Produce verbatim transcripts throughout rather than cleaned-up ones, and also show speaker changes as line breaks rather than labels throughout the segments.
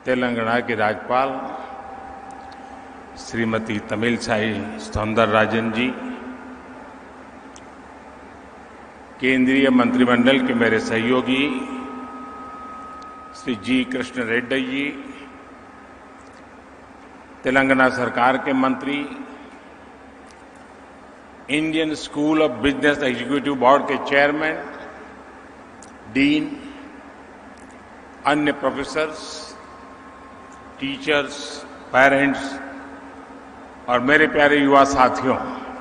तेलंगाना की राज्यपाल श्रीमती तमिलसाई सौंदरराजन जी, केंद्रीय मंत्रिमंडल के मेरे सहयोगी श्री जी कृष्ण रेड्डी जी, तेलंगाना सरकार के मंत्री, Indian School of Business executive board के चेयरमैन, डीन, अन्य प्रोफेसर्स, टीचर्स, पेरेंट्स और मेरे प्यारे युवा साथियों,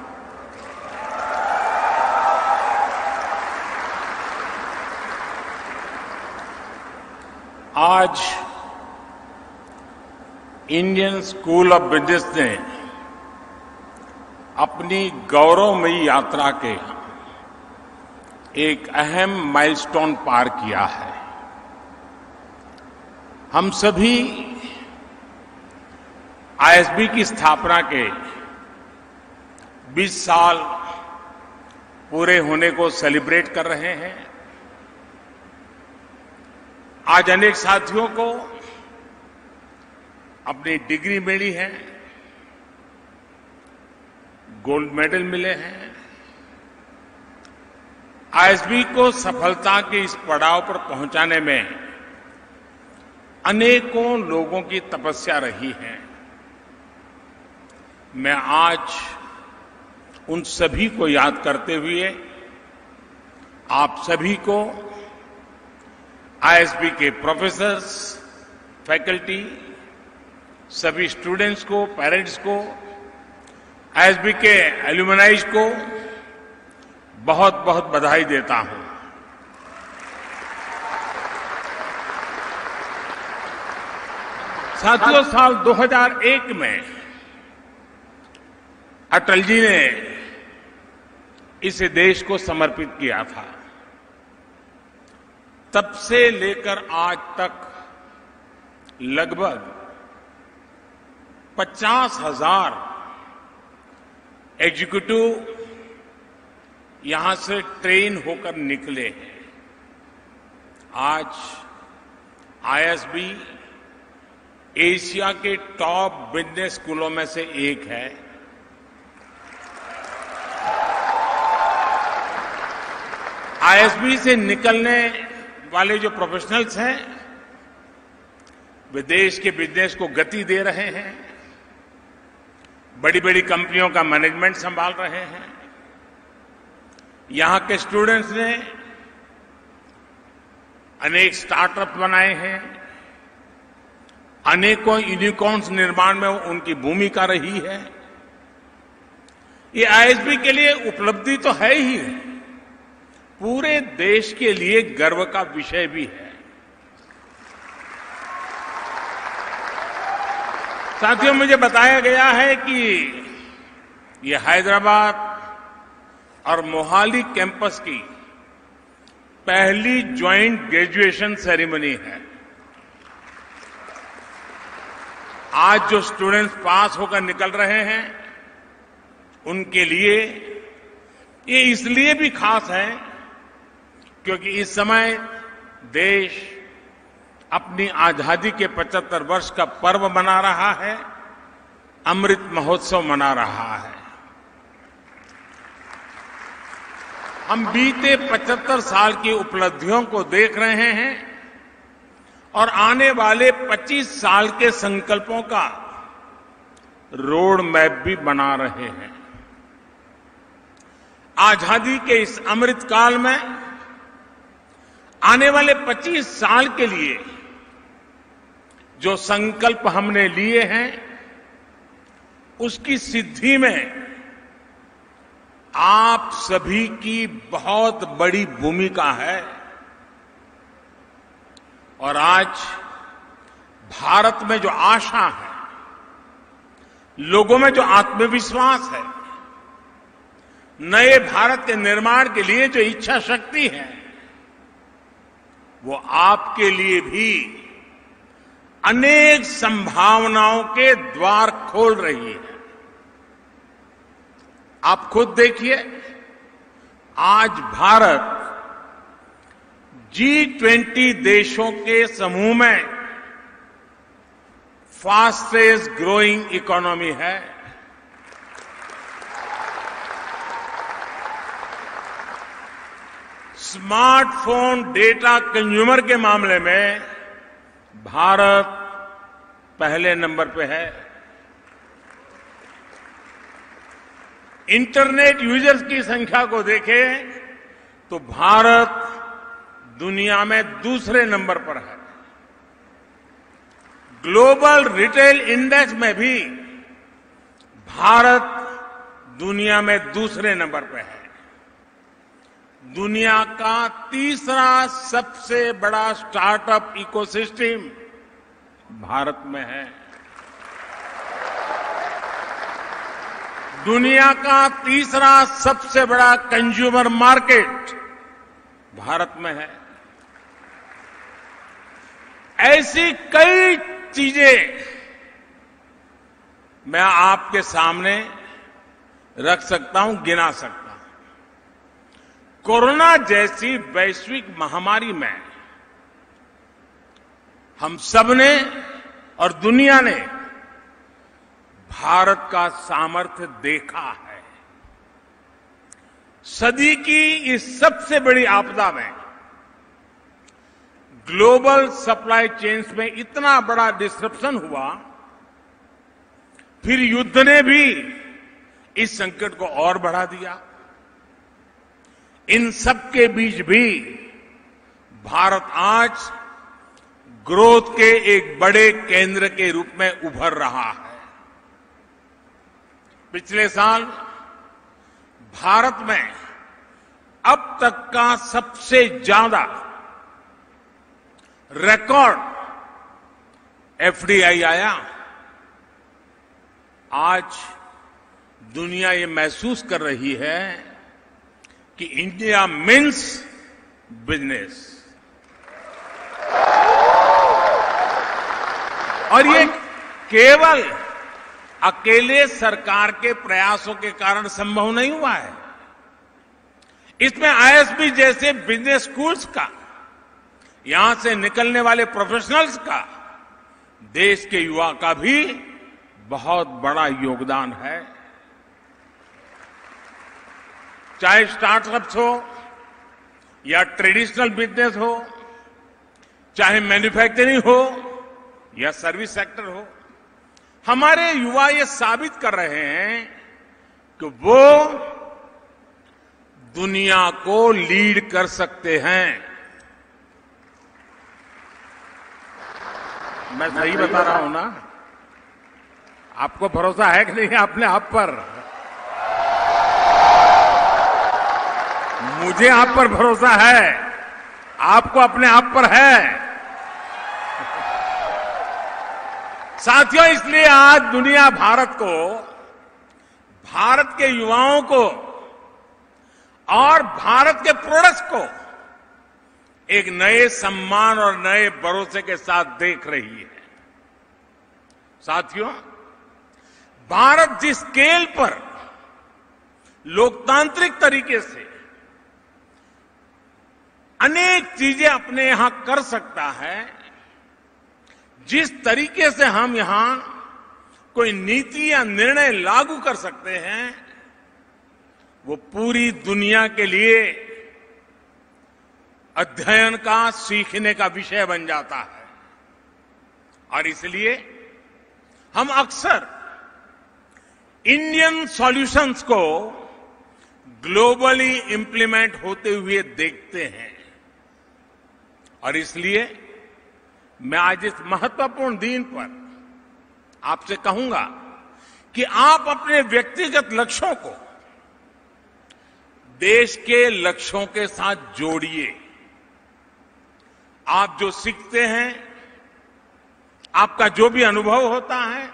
आज इंडियन स्कूल ऑफ बिजनेस ने अपनी गौरवमयी यात्रा के एक अहम माइलस्टोन पार किया है। हम सभी आईएसबी की स्थापना के बीस साल पूरे होने को सेलिब्रेट कर रहे हैं। आज अनेक साथियों को अपनी डिग्री मिली है, गोल्ड मेडल मिले हैं। आईएसबी को सफलता के इस पड़ाव पर पहुंचाने में अनेकों लोगों की तपस्या रही है। मैं आज उन सभी को याद करते हुए आप सभी को, आईएसबी के प्रोफेसर्स, फैकल्टी, सभी स्टूडेंट्स को, पेरेंट्स को, आईएसबी के एल्यूमनाइज को बहुत बहुत बधाई देता हूं। साथियों, साल दो हज़ार एक में अटल जी ने इसे देश को समर्पित किया था। तब से लेकर आज तक लगभग पचास हजार एग्जीक्यूटिव यहां से ट्रेन होकर निकले हैं। आज आईएसबी एशिया के टॉप बिजनेस स्कूलों में से एक है। आईएसबी से निकलने वाले जो प्रोफेशनल्स हैं, वे देश के बिजनेस को गति दे रहे हैं, बड़ी बड़ी कंपनियों का मैनेजमेंट संभाल रहे हैं। यहां के स्टूडेंट्स ने अनेक स्टार्टअप बनाए हैं, अनेकों यूनिकॉर्न्स निर्माण में उनकी भूमिका रही है। ये आईएसबी के लिए उपलब्धि तो है ही है, पूरे देश के लिए गर्व का विषय भी है। साथियों, मुझे बताया गया है कि ये हैदराबाद और मोहाली कैंपस की पहली ज्वाइंट ग्रेजुएशन सेरेमनी है। आज जो स्टूडेंट्स पास होकर निकल रहे हैं, उनके लिए ये इसलिए भी खास है क्योंकि इस समय देश अपनी आजादी के पचहत्तर वर्ष का पर्व मना रहा है, अमृत महोत्सव मना रहा है। हम बीते पचहत्तर साल की उपलब्धियों को देख रहे हैं और आने वाले पच्चीस साल के संकल्पों का रोड मैप भी बना रहे हैं। आजादी के इस अमृत काल में आने वाले पच्चीस साल के लिए जो संकल्प हमने लिए हैं, उसकी सिद्धि में आप सभी की बहुत बड़ी भूमिका है। और आज भारत में जो आशा है, लोगों में जो आत्मविश्वास है, नए भारत के निर्माण के लिए जो इच्छा शक्ति है, वो आपके लिए भी अनेक संभावनाओं के द्वार खोल रही है। आप खुद देखिए, आज भारत जी ट्वेंटी देशों के समूह में फास्टेस्ट ग्रोइंग इकोनॉमी है। स्मार्टफोन डेटा कंज्यूमर के मामले में भारत पहले नंबर पे है। इंटरनेट यूजर्स की संख्या को देखें तो भारत दुनिया में दूसरे नंबर पर है। ग्लोबल रिटेल इंडेक्स में भी भारत दुनिया में दूसरे नंबर पर है। दुनिया का तीसरा सबसे बड़ा स्टार्टअप इकोसिस्टम भारत में है। दुनिया का तीसरा सबसे बड़ा कंज्यूमर मार्केट भारत में है। ऐसी कई चीजें मैं आपके सामने रख सकता हूं, गिना सकता हूं। कोरोना जैसी वैश्विक महामारी में हम सबने और दुनिया ने भारत का सामर्थ्य देखा है। सदी की इस सबसे बड़ी आपदा में ग्लोबल सप्लाई चेन्स में इतना बड़ा डिस्रप्शन हुआ, फिर युद्ध ने भी इस संकट को और बढ़ा दिया। इन सबके बीच भी भारत आज ग्रोथ के एक बड़े केंद्र के रूप में उभर रहा है। पिछले साल भारत में अब तक का सबसे ज्यादा रिकॉर्ड एफडीआई आया। आज दुनिया ये महसूस कर रही है कि इंडिया मीन्स बिजनेस, और ये केवल अकेले सरकार के प्रयासों के कारण संभव नहीं हुआ है। इसमें आईएसबी जैसे बिजनेस स्कूल्स का, यहां से निकलने वाले प्रोफेशनल्स का, देश के युवा का भी बहुत बड़ा योगदान है। चाहे स्टार्टअप्स हो या ट्रेडिशनल बिजनेस हो, चाहे मैन्युफैक्चरिंग हो या सर्विस सेक्टर हो, हमारे युवा ये साबित कर रहे हैं कि वो दुनिया को लीड कर सकते हैं। मैं सही बता रहा हूं ना? आपको भरोसा है कि नहीं अपने आप पर? मुझे आप पर भरोसा है, आपको अपने आप पर है। साथियों, इसलिए आज दुनिया भारत को, भारत के युवाओं को और भारत के प्रोडक्ट्स को एक नए सम्मान और नए भरोसे के साथ देख रही है। साथियों, भारत जिस स्केल पर लोकतांत्रिक तरीके से अनेक चीजें अपने यहां कर सकता है, जिस तरीके से हम यहां कोई नीति या निर्णय लागू कर सकते हैं, वो पूरी दुनिया के लिए अध्ययन का, सीखने का विषय बन जाता है। और इसलिए हम अक्सर इंडियन सॉल्यूशंस को ग्लोबली इंप्लीमेंट होते हुए देखते हैं। और इसलिए मैं आज इस महत्वपूर्ण दिन पर आपसे कहूंगा कि आप अपने व्यक्तिगत लक्ष्यों को देश के लक्ष्यों के साथ जोड़िए। आप जो सीखते हैं, आपका जो भी अनुभव होता है,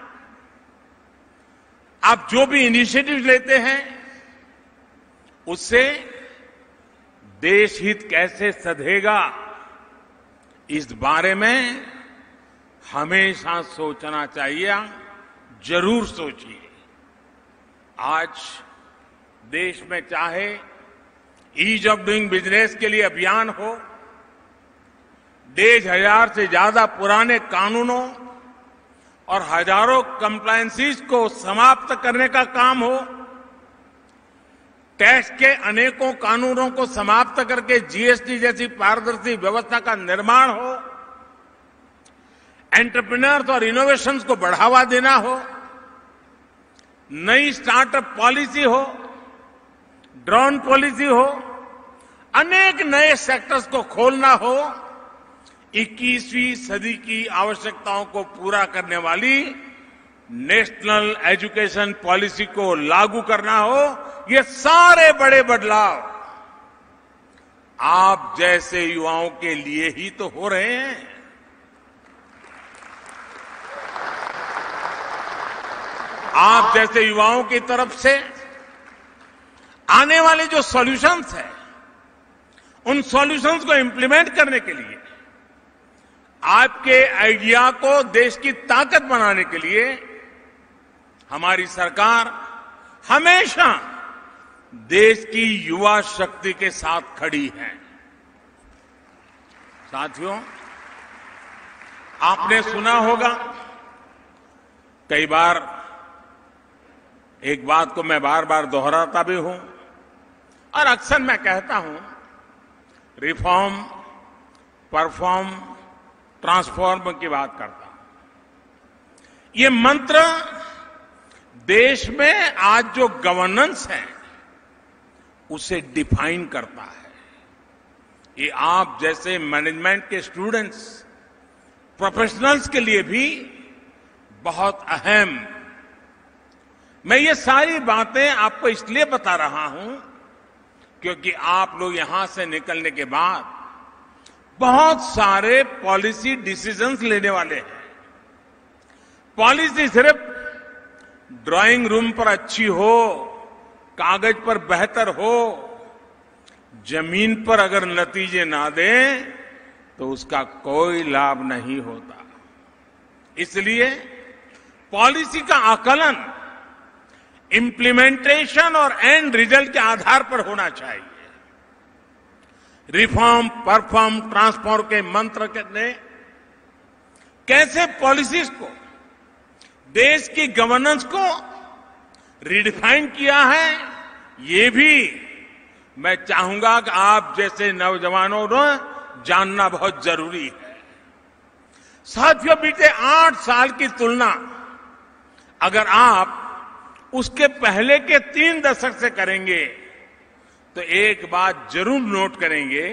आप जो भी इनिशिएटिव लेते हैं, उससे देश हित कैसे सधेगा, इस बारे में हमेशा सोचना चाहिए। जरूर सोचिए। आज देश में चाहे ईज ऑफ डूइंग बिजनेस के लिए अभियान हो, डेढ़ हजार से ज्यादा पुराने कानूनों और हजारों कंप्लायंसेस को समाप्त करने का काम हो, टैक्स के अनेकों कानूनों को समाप्त करके जीएसटी जैसी पारदर्शी व्यवस्था का निर्माण हो, एंटरप्रेन्योर्स और इनोवेशंस को बढ़ावा देना हो, नई स्टार्टअप पॉलिसी हो, ड्रोन पॉलिसी हो, अनेक नए सेक्टर्स को खोलना हो, इक्कीसवीं सदी की आवश्यकताओं को पूरा करने वाली नेशनल एजुकेशन पॉलिसी को लागू करना हो, ये सारे बड़े बदलाव आप जैसे युवाओं के लिए ही तो हो रहे हैं। आप जैसे युवाओं की तरफ से आने वाले जो सॉल्यूशंस हैं, उन सॉल्यूशंस को इंप्लीमेंट करने के लिए, आपके आइडिया को देश की ताकत बनाने के लिए हमारी सरकार हमेशा देश की युवा शक्ति के साथ खड़ी है। साथियों, आपने सुना होगा, कई बार एक बात को मैं बार बार दोहराता भी हूं और अक्सर मैं कहता हूं, रिफॉर्म, परफॉर्म, ट्रांसफॉर्म की बात करता हूं। ये मंत्र देश में आज जो गवर्नेंस है उसे डिफाइन करता है। ये आप जैसे मैनेजमेंट के स्टूडेंट्स, प्रोफेशनल्स के लिए भी बहुत अहम। मैं ये सारी बातें आपको इसलिए बता रहा हूं क्योंकि आप लोग यहां से निकलने के बाद बहुत सारे पॉलिसी डिसीजंस लेने वाले हैं। पॉलिसी सिर्फ ड्राइंग रूम पर अच्छी हो, कागज पर बेहतर हो, जमीन पर अगर नतीजे ना दें तो उसका कोई लाभ नहीं होता। इसलिए पॉलिसी का आकलन इंप्लीमेंटेशन और एंड रिजल्ट के आधार पर होना चाहिए। रिफॉर्म, परफॉर्म, ट्रांसफॉर्म के मंत्र ने कैसे पॉलिसीज को, देश की गवर्नेंस को रिडिफाइन किया है, ये भी मैं चाहूंगा कि आप जैसे नौजवानों को जानना बहुत जरूरी है। साथियों, बीते आठ साल की तुलना अगर आप उसके पहले के तीन दशक से करेंगे तो एक बात जरूर नोट करेंगे,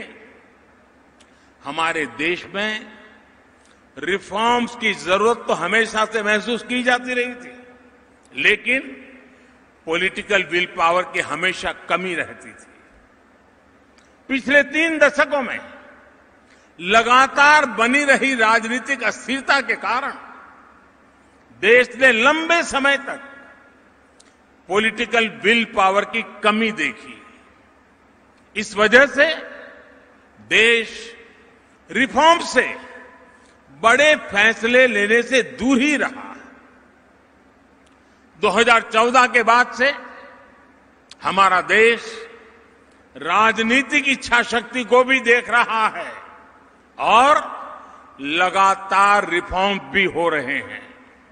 हमारे देश में रिफॉर्म्स की जरूरत तो हमेशा से महसूस की जाती रही थी, लेकिन पॉलिटिकल विल पावर की हमेशा कमी रहती थी। पिछले तीन दशकों में लगातार बनी रही राजनीतिक अस्थिरता के कारण देश ने लंबे समय तक पॉलिटिकल विल पावर की कमी देखी। इस वजह से देश रिफॉर्म से बड़े फैसले लेने से दूर ही रहा। दो हज़ार चौदह के बाद से हमारा देश राजनीतिक इच्छा शक्ति को भी देख रहा है और लगातार रिफॉर्म भी हो रहे हैं।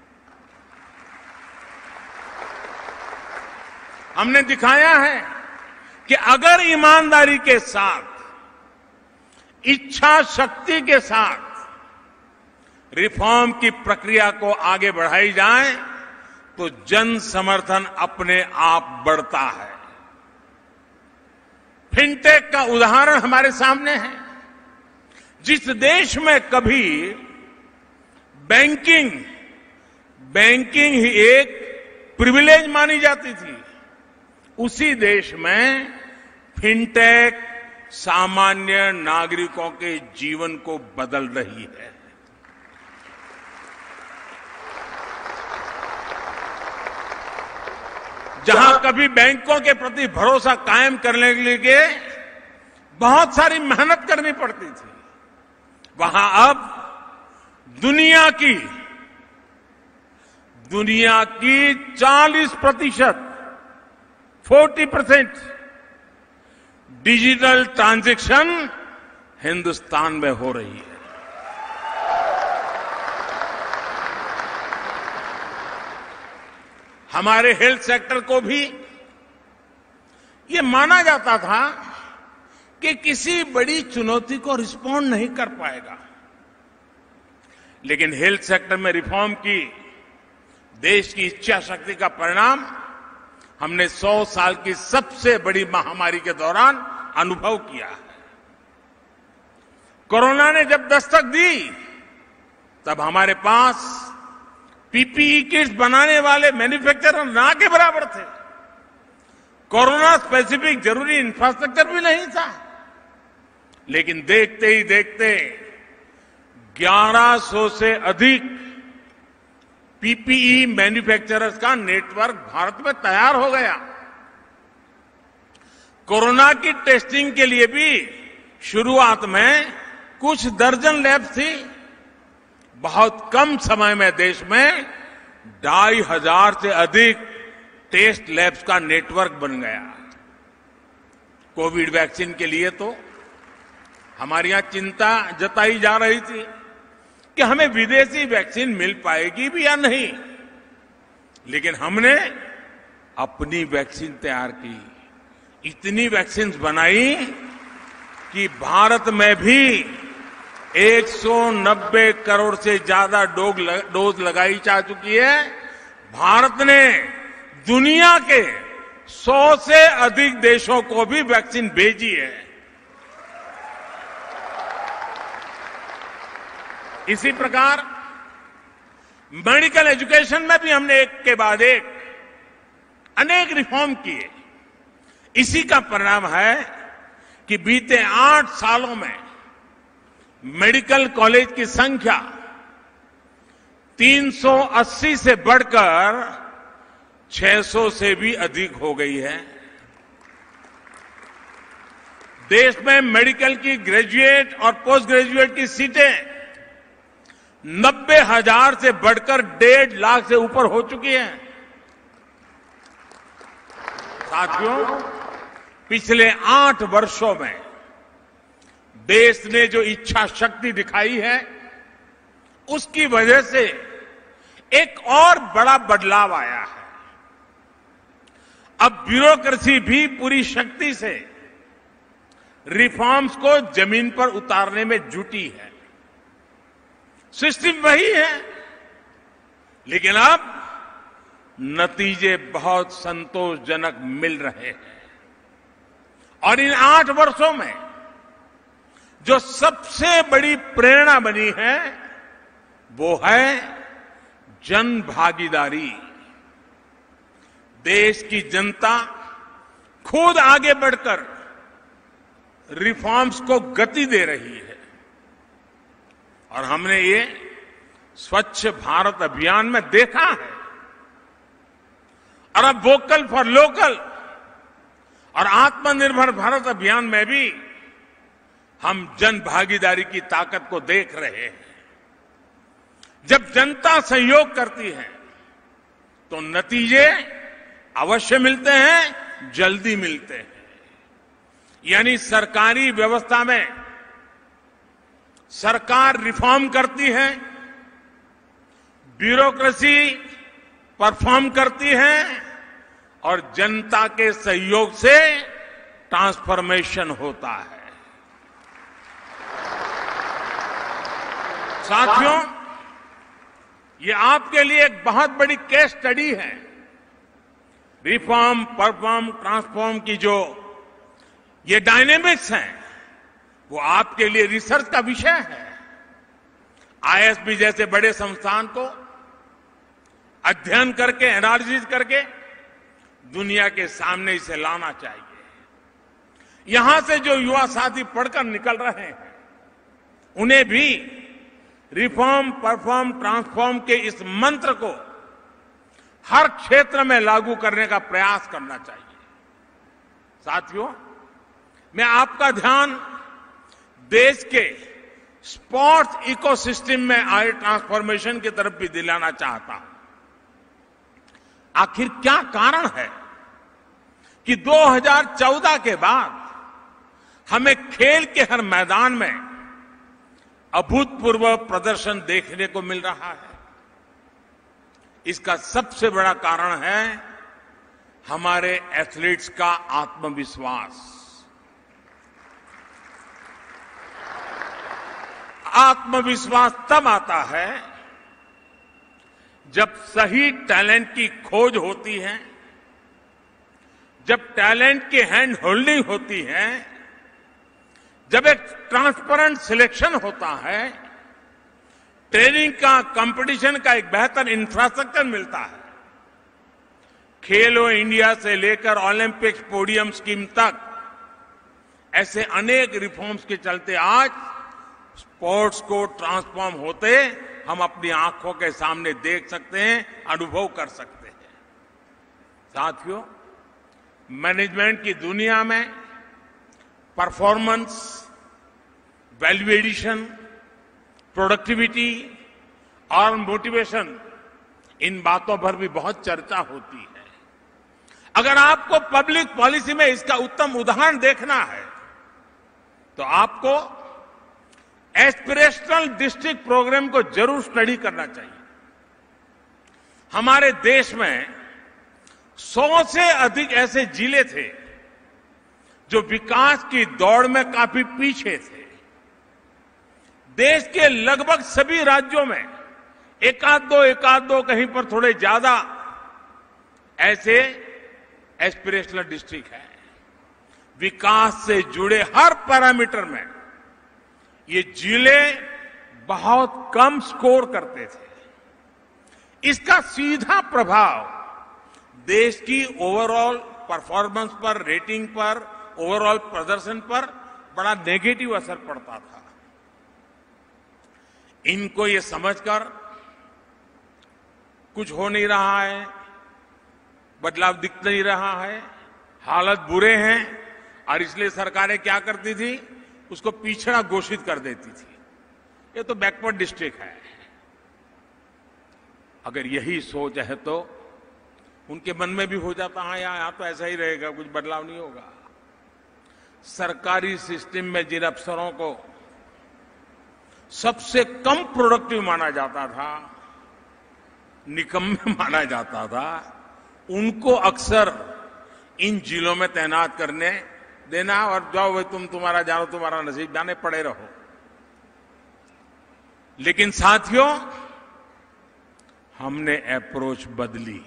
हमने दिखाया है कि अगर ईमानदारी के साथ, इच्छा शक्ति के साथ रिफॉर्म की प्रक्रिया को आगे बढ़ाई जाए तो जन समर्थन अपने आप बढ़ता है। फिनटेक का उदाहरण हमारे सामने है। जिस देश में कभी बैंकिंग बैंकिंग ही एक प्रिविलेज मानी जाती थी, उसी देश में फिनटेक सामान्य नागरिकों के जीवन को बदल रही है। जहां कभी बैंकों के प्रति भरोसा कायम करने के लिए बहुत सारी मेहनत करनी पड़ती थी, वहां अब दुनिया की दुनिया की चालीस प्रतिशत चालीस परसेंट डिजिटल ट्रांजैक्शन हिंदुस्तान में हो रही है। हमारे हेल्थ सेक्टर को भी ये माना जाता था कि किसी बड़ी चुनौती को रिस्पॉन्ड नहीं कर पाएगा, लेकिन हेल्थ सेक्टर में रिफॉर्म की देश की इच्छा शक्ति का परिणाम हमने सौ साल की सबसे बड़ी महामारी के दौरान अनुभव किया है। कोरोना ने जब दस्तक दी तब हमारे पास पीपीई किट्स बनाने वाले मैन्युफैक्चरर ना के बराबर थे। कोरोना स्पेसिफिक जरूरी इंफ्रास्ट्रक्चर भी नहीं था, लेकिन देखते ही देखते ग्यारह सौ से अधिक पीपीई मैन्युफैक्चरर्स का नेटवर्क भारत में तैयार हो गया। कोरोना की टेस्टिंग के लिए भी शुरुआत में कुछ दर्जन लैब थी। बहुत कम समय में देश में ढाई हजार से अधिक टेस्ट लैब्स का नेटवर्क बन गया। कोविड वैक्सीन के लिए तो हमारे यहां चिंता जताई जा रही थी कि हमें विदेशी वैक्सीन मिल पाएगी भी या नहीं, लेकिन हमने अपनी वैक्सीन तैयार की, इतनी वैक्सीन बनाई कि भारत में भी एक सौ नब्बे करोड़ से ज्यादा डोज लगाई जा चुकी है। भारत ने दुनिया के सौ से अधिक देशों को भी वैक्सीन भेजी है। इसी प्रकार मेडिकल एजुकेशन में भी हमने एक के बाद एक अनेक रिफॉर्म किए। इसी का परिणाम है कि बीते आठ सालों में मेडिकल कॉलेज की संख्या तीन सौ अस्सी से बढ़कर छह सौ से भी अधिक हो गई है। देश में मेडिकल की ग्रेजुएट और पोस्ट ग्रेजुएट की सीटें नब्बे हजार से बढ़कर डेढ़ लाख से ऊपर हो चुकी हैं। साथियों, पिछले आठ वर्षों में देश ने जो इच्छा शक्ति दिखाई है, उसकी वजह से एक और बड़ा बदलाव आया है। अब ब्यूरोक्रेसी भी पूरी शक्ति से रिफॉर्म्स को जमीन पर उतारने में जुटी है। सिस्टम वही है, लेकिन अब नतीजे बहुत संतोषजनक मिल रहे हैं। और इन आठ वर्षों में जो सबसे बड़ी प्रेरणा बनी है वो है जन भागीदारी। देश की जनता खुद आगे बढ़कर रिफॉर्म्स को गति दे रही है। और हमने ये स्वच्छ भारत अभियान में देखा है। और अब वोकल फॉर लोकल और आत्मनिर्भर भारत अभियान में भी हम जन भागीदारी की ताकत को देख रहे हैं। जब जनता सहयोग करती है तो नतीजे अवश्य मिलते हैं, जल्दी मिलते हैं। यानी सरकारी व्यवस्था में सरकार रिफॉर्म करती है, ब्यूरोक्रेसी परफॉर्म करती है और जनता के सहयोग से ट्रांसफॉर्मेशन होता है। साथियों, ये आपके लिए एक बहुत बड़ी केस स्टडी है। रिफॉर्म, परफॉर्म, ट्रांसफॉर्म की जो ये डायनेमिक्स हैं, वो आपके लिए रिसर्च का विषय है। आईएसबी जैसे बड़े संस्थान को अध्ययन करके, एनालिसिस करके दुनिया के सामने इसे लाना चाहिए। यहां से जो युवा साथी पढ़कर निकल रहे हैं, उन्हें भी रिफॉर्म, परफॉर्म, ट्रांसफॉर्म के इस मंत्र को हर क्षेत्र में लागू करने का प्रयास करना चाहिए। साथियों, मैं आपका ध्यान देश के स्पोर्ट्स इकोसिस्टम में आए ट्रांसफॉर्मेशन की तरफ भी दिलाना चाहता हूं। आखिर क्या कारण है कि दो हज़ार चौदह के बाद हमें खेल के हर मैदान में अभूतपूर्व प्रदर्शन देखने को मिल रहा है? इसका सबसे बड़ा कारण है हमारे एथलीट्स का आत्मविश्वास। आत्मविश्वास तब आता है जब सही टैलेंट की खोज होती है, जब टैलेंट की हैंड होल्डिंग होती है, जब एक ट्रांसपेरेंट सिलेक्शन होता है, ट्रेनिंग का, कंपटीशन का एक बेहतर इंफ्रास्ट्रक्चर मिलता है। खेलो इंडिया से लेकर ओलंपिक्स पोडियम स्कीम तक ऐसे अनेक रिफॉर्म्स के चलते आज स्पोर्ट्स को ट्रांसफॉर्म होते हम अपनी आंखों के सामने देख सकते हैं, अनुभव कर सकते हैं। साथियों, मैनेजमेंट की दुनिया में परफॉर्मेंस, वैल्यू एडिशन, प्रोडक्टिविटी और मोटिवेशन, इन बातों पर भी बहुत चर्चा होती है। अगर आपको पब्लिक पॉलिसी में इसका उत्तम उदाहरण देखना है तो आपको एस्पिरेशनल डिस्ट्रिक्ट प्रोग्राम को जरूर स्टडी करना चाहिए। हमारे देश में सौ से अधिक ऐसे जिले थे जो विकास की दौड़ में काफी पीछे थे। देश के लगभग सभी राज्यों में एकाध दो एकाध दो कहीं पर थोड़े ज्यादा ऐसे एस्पिरेशनल डिस्ट्रिक्ट है। विकास से जुड़े हर पैरामीटर में ये जिले बहुत कम स्कोर करते थे। इसका सीधा प्रभाव देश की ओवरऑल परफॉर्मेंस पर, रेटिंग पर, ओवरऑल प्रदर्शन पर बड़ा नेगेटिव असर पड़ता था। इनको ये समझकर कुछ हो नहीं रहा है, बदलाव दिख नहीं रहा है, हालत बुरे हैं और इसलिए सरकारें क्या करती थी, उसको पिछड़ा घोषित कर देती थी। ये तो बैकवर्ड डिस्ट्रिक्ट है। अगर यही सोच है तो उनके मन में भी हो जाता है यहां तो ऐसा ही रहेगा, कुछ बदलाव नहीं होगा। सरकारी सिस्टम में जिन अफसरों को सबसे कम प्रोडक्टिव माना जाता था, निकम्मे माना जाता था, उनको अक्सर इन जिलों में तैनात करने देना और जाओ भाई तुम तुम्हारा जानो, तुम्हारा नसीब जाने, पड़े रहो। लेकिन साथियों, हमने अप्रोच बदली।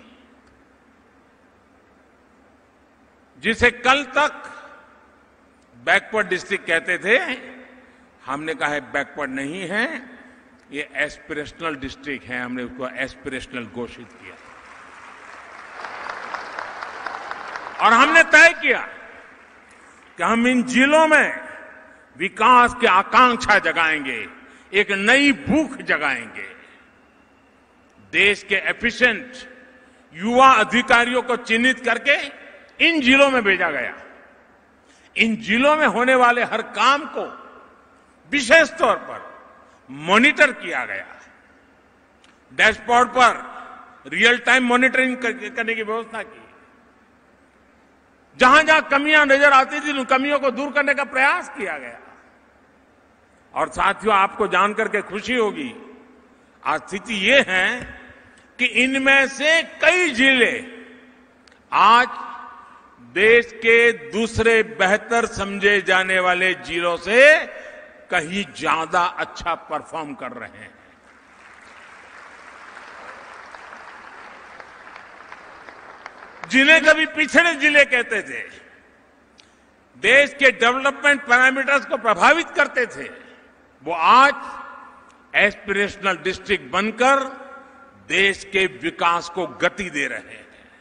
जिसे कल तक बैकवर्ड डिस्ट्रिक्ट कहते थे, हमने कहा है बैकवर्ड नहीं है, ये एस्पिरेशनल डिस्ट्रिक्ट है। हमने उसको एस्पिरेशनल घोषित किया और हमने तय किया कि हम इन जिलों में विकास की आकांक्षा जगाएंगे, एक नई भूख जगाएंगे। देश के एफिशिएंट युवा अधिकारियों को चिन्हित करके इन जिलों में भेजा गया। इन जिलों में होने वाले हर काम को विशेष तौर पर मॉनिटर किया गया। डैशबोर्ड पर रियल टाइम मॉनिटरिंग करने की व्यवस्था की। जहां जहां कमियां नजर आती थी, उन कमियों को दूर करने का प्रयास किया गया। और साथियों, आपको जानकर के खुशी होगी, आज स्थिति ये है कि इनमें से कई जिले आज देश के दूसरे बेहतर समझे जाने वाले जिलों से कहीं ज्यादा अच्छा परफॉर्म कर रहे हैं। जिन्हें कभी पिछड़े जिले कहते थे, देश के डेवलपमेंट पैरामीटर्स को प्रभावित करते थे, वो आज एस्पिरेशनल डिस्ट्रिक्ट बनकर देश के विकास को गति दे रहे हैं।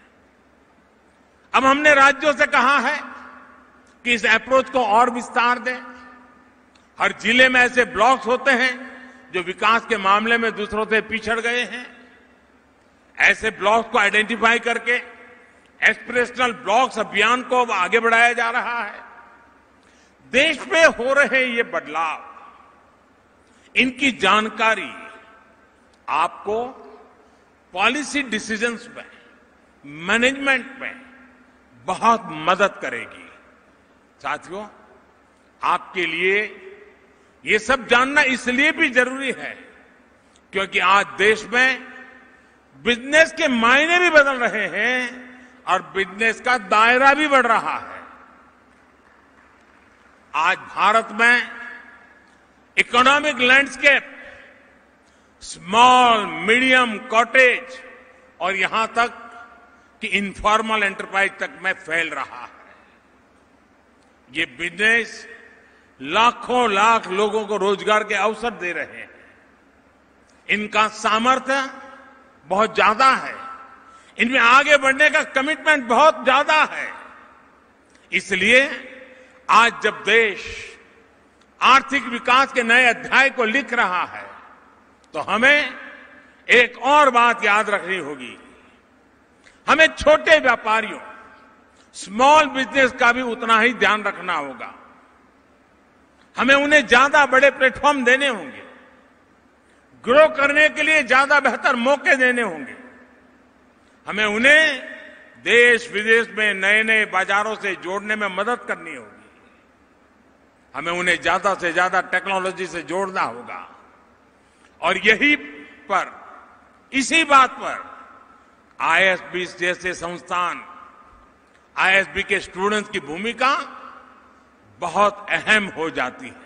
अब हमने राज्यों से कहा है कि इस अप्रोच को और विस्तार दें। हर जिले में ऐसे ब्लॉक्स होते हैं जो विकास के मामले में दूसरों से पिछड़ गए हैं। ऐसे ब्लॉक्स को आइडेंटिफाई करके एस्पिरेशनल ब्लॉक्स अभियान को अब आगे बढ़ाया जा रहा है। देश में हो रहे ये बदलाव, इनकी जानकारी आपको पॉलिसी डिसीजंस में, मैनेजमेंट में बहुत मदद करेगी। साथियों, आपके लिए ये सब जानना इसलिए भी जरूरी है क्योंकि आज देश में बिजनेस के मायने भी बदल रहे हैं और बिजनेस का दायरा भी बढ़ रहा है। आज भारत में economic landscape small, medium, cottage और यहां तक कि इनफॉर्मल एंटरप्राइज तक में फैल रहा है। ये बिजनेस लाखों लाख लोगों को रोजगार के अवसर दे रहे हैं। इनका सामर्थ्य बहुत ज्यादा है, इनमें आगे बढ़ने का कमिटमेंट बहुत ज्यादा है। इसलिए आज जब देश आर्थिक विकास के नए अध्याय को लिख रहा है तो हमें एक और बात याद रखनी होगी। हमें छोटे व्यापारियों, स्मॉल बिजनेस का भी उतना ही ध्यान रखना होगा। हमें उन्हें ज्यादा बड़े प्लेटफॉर्म देने होंगे, ग्रो करने के लिए ज्यादा बेहतर मौके देने होंगे। हमें उन्हें देश विदेश में नए नए बाजारों से जोड़ने में मदद करनी होगी। हमें उन्हें ज्यादा से ज्यादा टेक्नोलॉजी से जोड़ना होगा। और यही पर, इसी बात पर आईएसबी जैसे संस्थान, आईएसबी के स्टूडेंट्स की भूमिका बहुत अहम हो जाती है।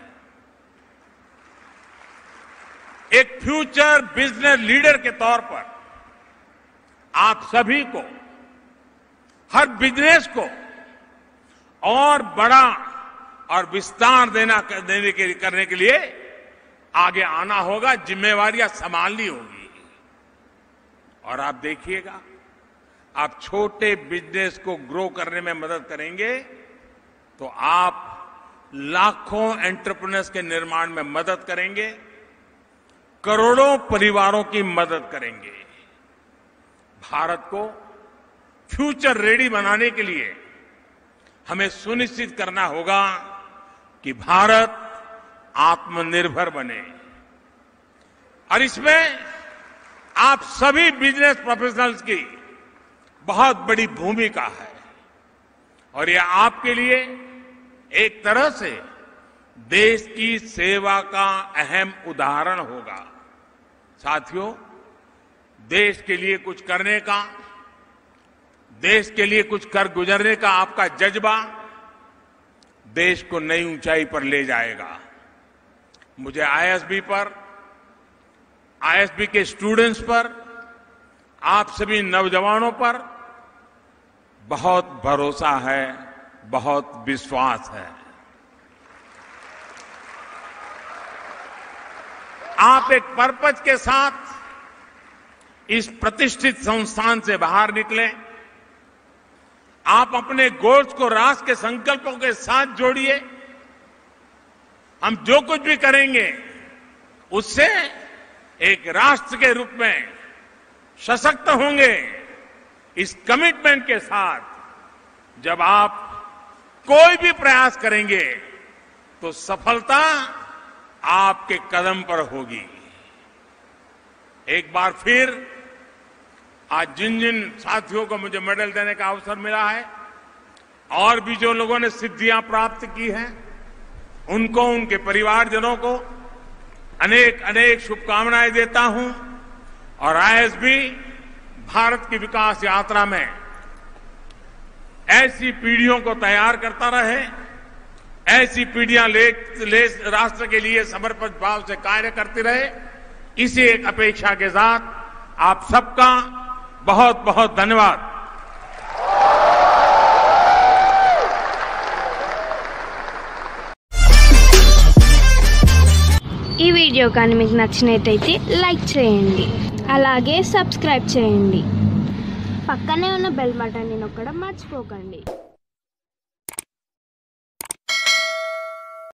एक फ्यूचर बिजनेस लीडर के तौर पर आप सभी को, हर बिजनेस को और बड़ा और विस्तार देना देने के करने के लिए आगे आना होगा, जिम्मेवारियां संभालनी होगी। और आप देखिएगा, आप छोटे बिजनेस को ग्रो करने में मदद करेंगे तो आप लाखों एंटरप्रेन्योर्स के निर्माण में मदद करेंगे, करोड़ों परिवारों की मदद करेंगे। भारत को फ्यूचर रेडी बनाने के लिए हमें सुनिश्चित करना होगा कि भारत आत्मनिर्भर बने। और इसमें आप सभी बिजनेस प्रोफेशनल्स की बहुत बड़ी भूमिका है। और यह आपके लिए एक तरह से देश की सेवा का अहम उदाहरण होगा। साथियों, देश के लिए कुछ करने का, देश के लिए कुछ कर गुजरने का आपका जज्बा देश को नई ऊंचाई पर ले जाएगा। मुझे आईएसबी पर, आईएसबी के स्टूडेंट्स पर, आप सभी नौजवानों पर बहुत भरोसा है, बहुत विश्वास है। आप एक पर्पज के साथ इस प्रतिष्ठित संस्थान से बाहर निकलें। आप अपने गोल्स को राष्ट्र के संकल्पों के साथ जोड़िए। हम जो कुछ भी करेंगे उससे एक राष्ट्र के रूप में सशक्त होंगे। इस कमिटमेंट के साथ जब आप कोई भी प्रयास करेंगे तो सफलता आपके कदम पर होगी। एक बार फिर आज जिन जिन साथियों को मुझे मेडल देने का अवसर मिला है और भी जो लोगों ने सिद्धियां प्राप्त की हैं, उनको, उनके परिवारजनों को अनेक अनेक शुभकामनाएं देता हूं। और आईएसबी भारत की विकास यात्रा में ऐसी पीढ़ियों को तैयार करता रहे, ऐसी पीढ़ियां ले, ले राष्ट्र के लिए समर्पित भाव से कार्य करती रहे। इसी एक अपेक्षा के साथ आप सबका बहुत बहुत धन्यवाद।
ఈ వీడియో కానీ మీకు నచ్చినట్లయితే లైక్ చేయండి, అలాగే సబ్స్క్రైబ్ చేయండి, పక్కనే ఉన్న బెల్ బటన్ని నొక్కడం మర్చిపోకండి।